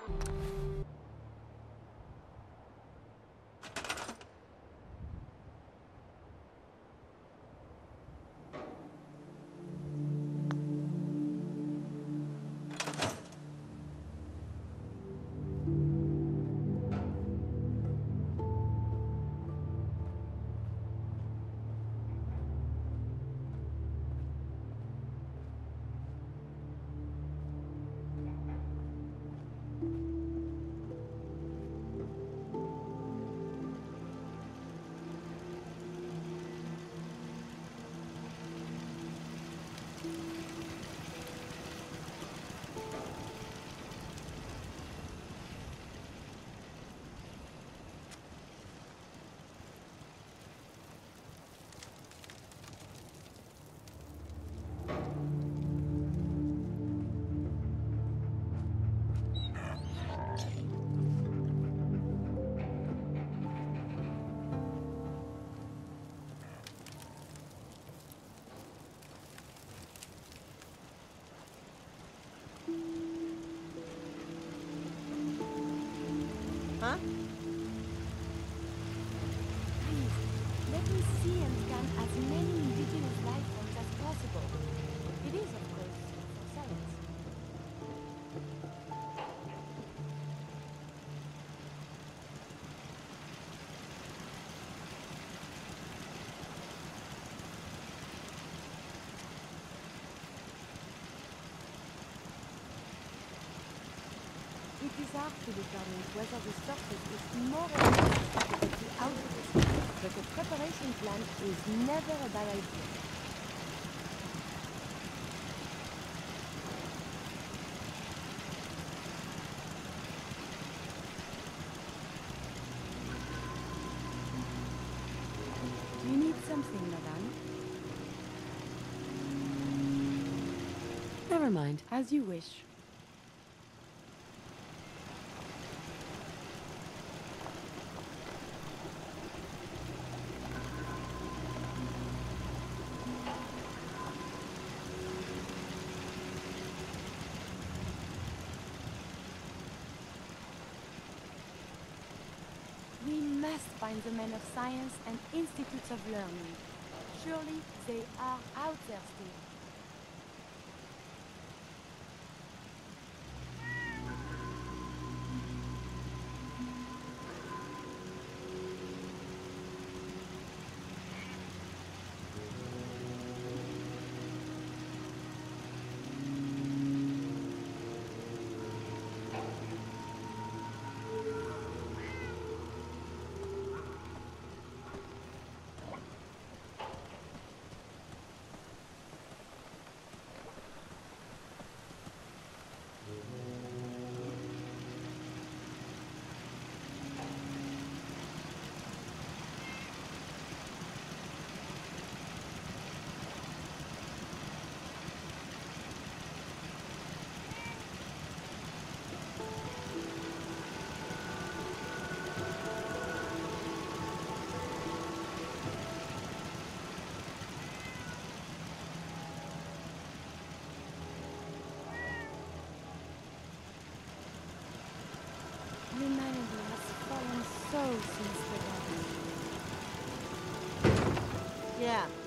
Huh? Please, let me see and scan as many indigenous life forms as possible. It is, of course, for science. It is hard to determine whether the surface is more or less suitable to outdoors, but a preparation plan is never a bad idea. Do you need something, madame? Never mind, as you wish. We must find the men of science and institutes of learning. Surely they are out there still. Humanity has fallen so since the dawn. Yeah,